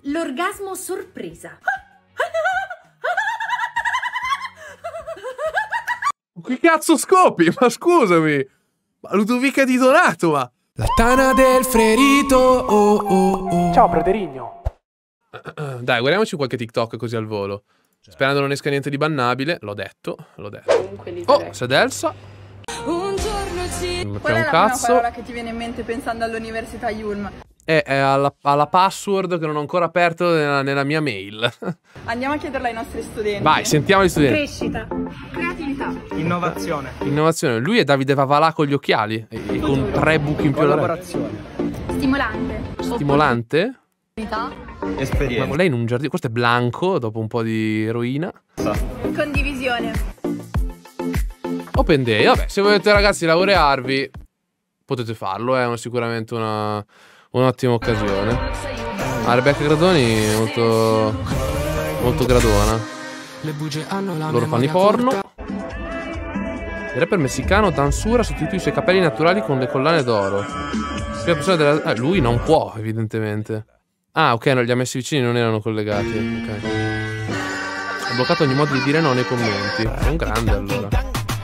l'orgasmo sorpresa. Che cazzo scopi? Ma scusami! Ma Ludovica Di Donato, ma... La tana del ferito, oh oh oh. Ciao, Praterigno. Dai, guardiamoci qualche TikTok così al volo. Sperando non esca niente di bannabile. L'ho detto, l'ho detto. Oh, Sedelsa. Un giorno ci... Non mi Qual frega è un la prima cazzo. parola che ti viene in mente pensando all'università Yulm? È alla password che non ho ancora aperto nella mia mail. Andiamo a chiederla ai nostri studenti. Vai, sentiamo gli studenti. Crescita. Creatività. Innovazione. Innovazione. Lui è Davide Vavalà con gli occhiali e con 3 buchi in più alla Collaborazione. Stimolante. Stimolante? Esperienza. Ma lei in un giardino. Questo è Blanco dopo un po' di eroina. Condivisione. Open Day. Vabbè, se volete ragazzi laurearvi potete farlo, è sicuramente un'ottima occasione. Rebecca Gradoni è molto gradona. Loro fanno i porno. Il rapper messicano Tansura sostituisce i suoi capelli naturali con le collane d'oro. Lui non può, evidentemente. Ah, ok, non li ha messi vicini, non erano collegati. Ok. Ha bloccato ogni modo di dire no nei commenti. È un grande allora.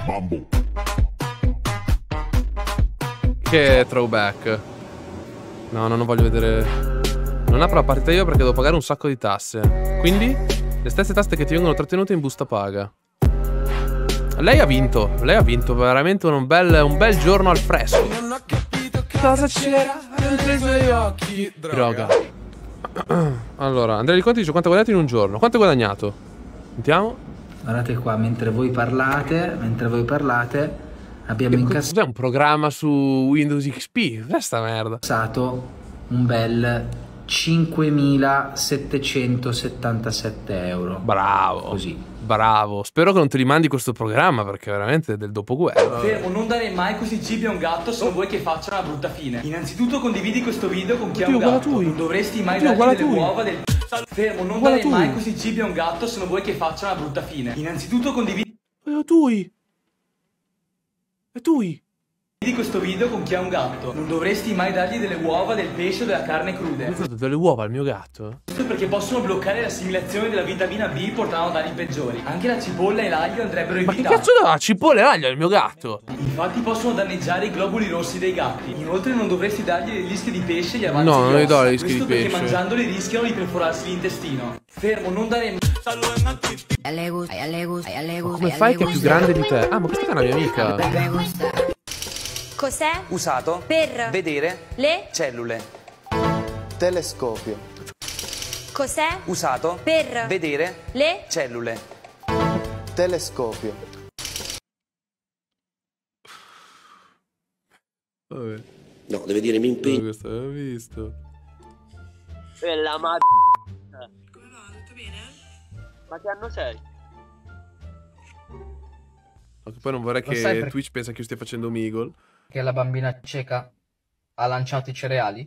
Che throwback. No, non voglio vedere. Non apro la partita io perché devo pagare un sacco di tasse. Quindi le stesse tasse che ti vengono trattenute in busta paga. Lei ha vinto veramente un bel giorno al fresco. Cosa c'era dentro i suoi occhi? Droga. Allora, Andrea Di Conti dice quanto hai guadagnato in un giorno. Quanto hai guadagnato? Sentiamo. Guardate qua, mentre voi parlate, abbiamo incassato Cos'è un programma su Windows XP? Cos'è sta merda? un bel 5.777 euro. Bravo. Così. Bravo. Spero che non te li mandi questo programma perché veramente è del dopoguerra. Fermo, non dare mai così cibi a un gatto se non vuoi che faccia una brutta fine. Innanzitutto condividi questo video con chi ha un gatto. Non dovresti mai dargli delle uova del... Fermo, non dare mai così cibi a un gatto se non vuoi che faccia una brutta fine. Innanzitutto condividi questo video con chi ha un gatto. Non dovresti mai dargli delle uova, del pesce o della carne crude. Ho dato delle uova al mio gatto? Questo perché possono bloccare l'assimilazione della vitamina B portando a danni peggiori. Anche la cipolla e l'aglio andrebbero Ma che evitati. cazzo dà cipolla e aglio al mio gatto? Infatti possono danneggiare i globuli rossi dei gatti. Inoltre non dovresti dargli le lische di pesce e gli avanzi No, di non gli do ossa. le lische di Questo perché pesce. mangiandoli rischiano di perforarsi l'intestino. Fermo, non dare... Come fai che è più grande di te? Ah, ma questa è una mia amica. Cos'è? Usato Per vedere le cellule. Telescopio. Cos'è? Usato Per vedere le cellule. Telescopio. Vabbè. No, deve dire mi impegno. Questo l'avevo visto. Bella ma... Come va? Tutto bene? Ma che anno sei? Anche poi non vorrei che Twitch pensa che io stia facendo Meagle. Che la bambina cieca ha lanciato i cereali?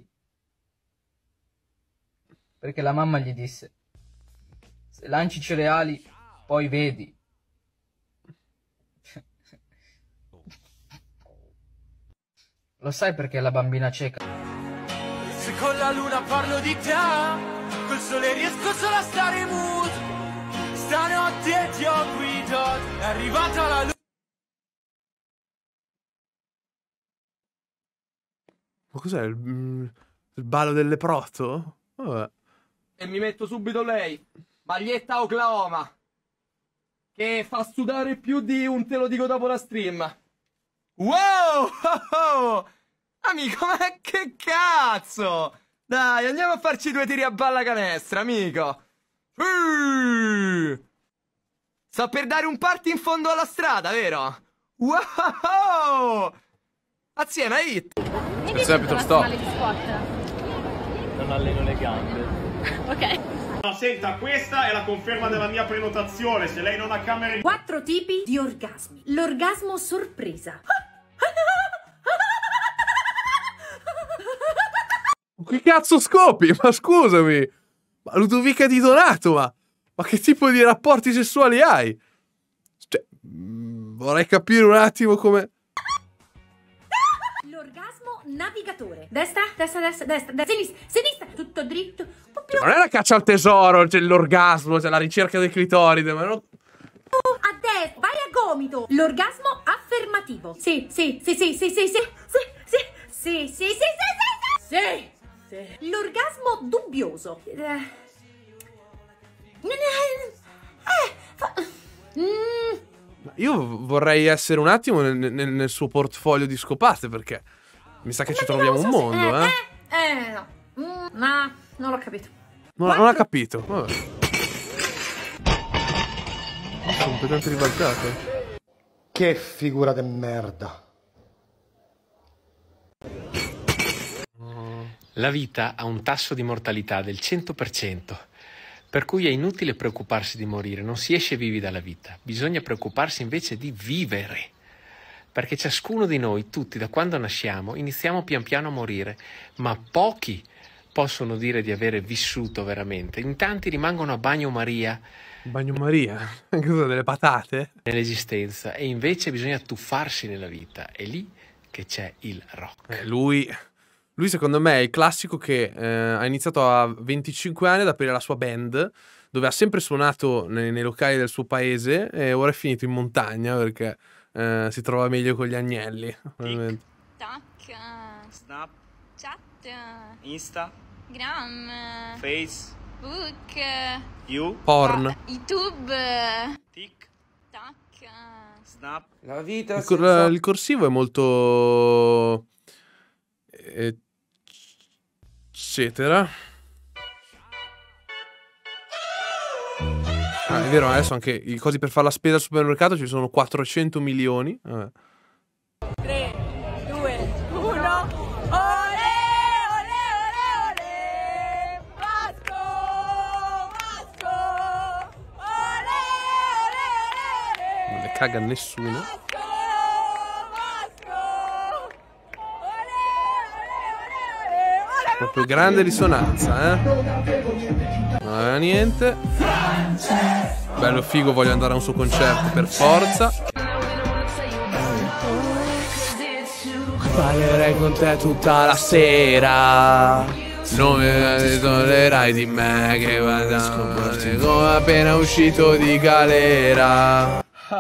Perché la mamma gli disse: se lanci i cereali, poi vedi. Lo sai perché la bambina cieca? Se con la luna parlo di te, col sole riesco solo a stare mood. Stanotte ti ho guidato, è arrivata la luce. Ma cos'è il ballo del leprotto? Vabbè. E mi metto subito lei, maglietta Oklahoma, che fa sudare più di un te lo dico dopo la stream. Wow! Oh! Amico, ma che cazzo! Dai, andiamo a farci 2 tiri a balla canestra, amico. Sto per dare un party in fondo alla strada, vero? Wow! Azione, hit! Perceptor, stop. Non alleno le gambe. Ok. No, senta, questa è la conferma della mia prenotazione. Se lei non ha camere... 4 tipi di orgasmi. L'orgasmo sorpresa. Che cazzo scopi? Ma scusami. Ma Ludovica Di Donato, ma che tipo di rapporti sessuali hai? Cioè, vorrei capire un attimo come... L'orgasmo navigatore. Destra, destra, destra, destra, destra, sinistra, sinistra, tutto dritto. Un po' più Non è la caccia al tesoro, c'è l'orgasmo, c'è la ricerca del clitoride, ma no... a destra, vai a gomito. L'orgasmo affermativo. Sì, sì, sì, sì, sì, sì, sì, sì, sì, sì, sì, sì, sì, sì, sì. L'orgasmo dubbioso. Io vorrei essere un attimo nel suo portfolio di scopate, perché mi sa che ci troviamo un mondo, eh? No. No, non l'ho capito. Non ha capito. Vabbè. Completamente ribaltato. Che figura de merda. La vita ha un tasso di mortalità del 100%, per cui è inutile preoccuparsi di morire, non si esce vivi dalla vita, bisogna preoccuparsi invece di vivere, perché ciascuno di noi, tutti, da quando nasciamo, iniziamo pian piano a morire, ma pochi possono dire di avere vissuto veramente, in tanti rimangono a bagnomaria. Bagnomaria? Cosa, delle patate? Nell'esistenza, e invece bisogna tuffarsi nella vita, è lì che c'è il rock. Lui secondo me è il classico che ha iniziato a 25 anni ad aprire la sua band, dove ha sempre suonato nei locali del suo paese, e ora è finito in montagna perché si trova meglio con gli agnelli. Tac. Snap. Chat. Insta. Gram. Facebook. You. Porn. YouTube. Tic. Tac. Snap. La vita Il corsivo è molto... eccetera. Ah, è vero, adesso anche i cosi per fare la spesa al supermercato ci sono 400 milioni. Vabbè. 3, 2, 1. Ole, ole, ole, ole. Vasco, Vasco. Ole, ole, ole, ole. Non le caga nessuno. Proprio grande risonanza, eh? Non aveva niente. Bello figo, voglio andare a un suo concerto per forza. Ballerei con te tutta la sera. Non mi tolerai di me che vado come appena uscito di galera.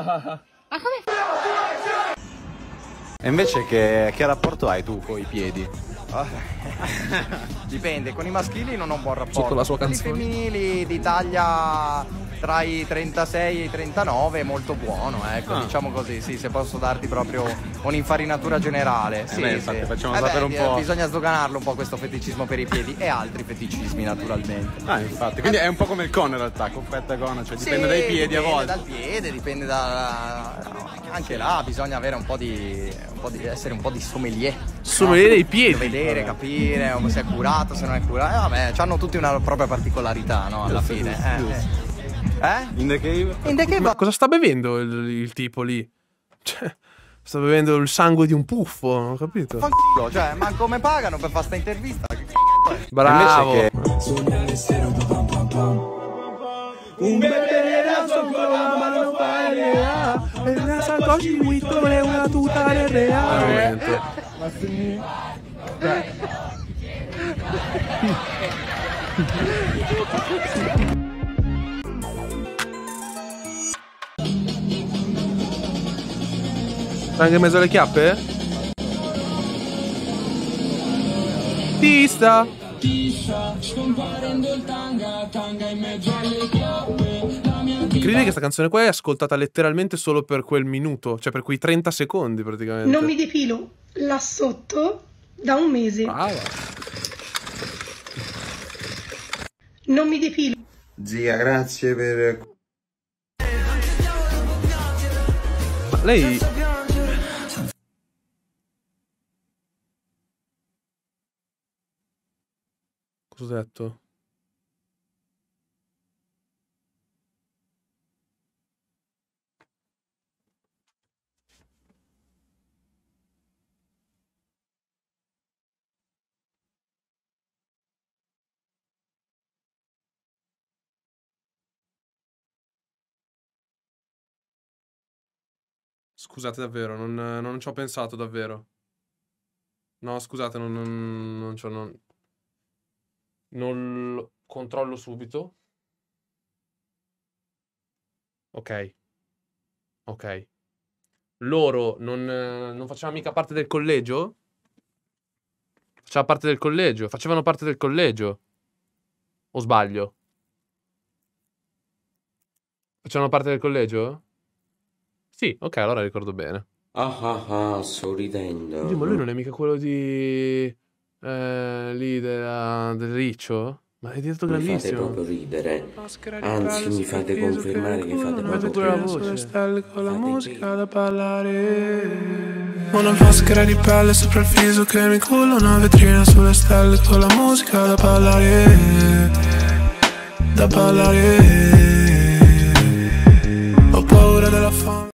E invece che rapporto hai tu con i piedi? Dipende, con i maschili non ho un buon rapporto. Sotto la sua Con i canzone. femminili di taglia tra i 36 e i 39 è molto buono, ecco, diciamo così, sì, se posso darti proprio un'infarinatura generale. Sì, infatti, sì. facciamo sapere un po'. Bisogna sdoganarlo un po' questo feticismo per i piedi e altri feticismi naturalmente. Infatti, quindi è un po' come il con in realtà, confetta e con, cioè dipende dai piedi a volte. Dipende dal piede, dipende anche là bisogna avere un po' di essere un po' di sommelier. Sommelier dei piedi. Vedere, capire se è curato, se non è curato. Vabbè, hanno tutti una propria particolarità, no? Alla fine. In the cave? In the cave. Ma cosa sta bevendo il tipo lì? Cioè, sta bevendo il sangue di un puffo, non ho capito. Cioè, ma come pagano per fare sta intervista? Che Bravo. Un bebé con la mano paria, una sacoche Vuitton e una tuta de reale. Anche in mezzo alle chiappe? Tista. Incredibile che questa canzone qua è ascoltata letteralmente solo per quel minuto, cioè per quei 30 secondi praticamente. Non mi depilo là sotto da un mese. Brava. Non mi depilo. Zia, grazie per... Ma lei... Cosa ho detto? Scusate davvero, non ci ho pensato davvero. No, scusate, non lo controllo subito. Ok. Ok. Loro non facevano mica parte del collegio? Facevano parte del collegio? Facevano parte del collegio? O sbaglio? Facevano parte del collegio? Sì, ok, allora ricordo bene. Sto ridendo. Oddio, ma lui non è mica quello di... lì del Riccio? Ma è diventato Mi fate grandissimo. proprio ridere. Anzi, mi fate confermare che fate proprio pure la ridere. voce. Stelle con la musica da ballare. Una maschera di pelle sopra il viso che mi culla. Una vetrina sulle stelle con la musica da ballare. Da ballare. Ho paura della fame.